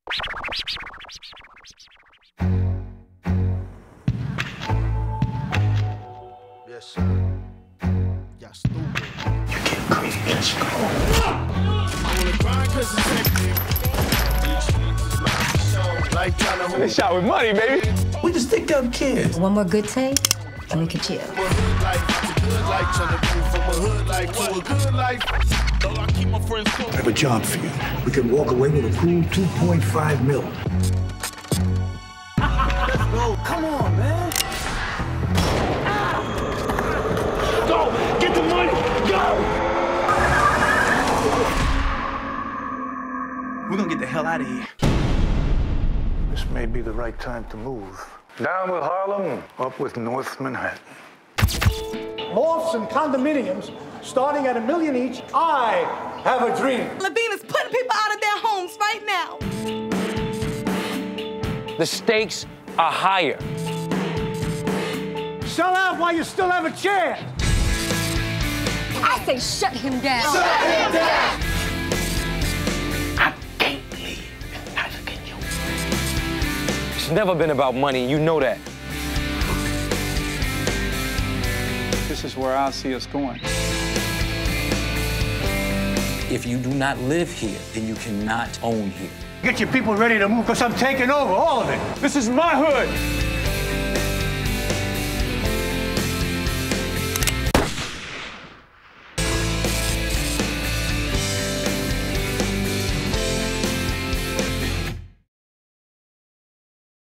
Yes, sir. Y'all stupid. You get crazy, let's go. They shot with money, baby. We just stick up kids. One more good take, and we can chill. I have a job for you. We can walk away with a cool 2.5 mil. Come on, man. Go! Get the money! Go! We're gonna get the hell out of here. This may be the right time to move. Down with Harlem, up with North Manhattan. Lofts and condominiums starting at $1 million each. I have a dream. Levine is putting people out of their homes right now. The stakes are higher. Sell out while you still have a chance. I say shut him down. Shut him down. I can't leave, and neither can you. It's never been about money, you know that. This is where I see us going. If you do not live here, then you cannot own here. Get your people ready to move, because I'm taking over all of it. This is my hood.